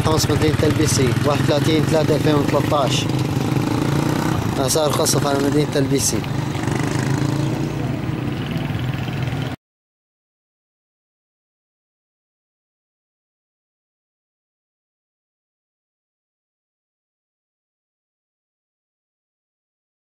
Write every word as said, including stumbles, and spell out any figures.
حمص مدينة البيسي، واحد وثلاثين ثلاثة ألفين وثلاثة عشر. آثار خاصة على مدينة البيسي.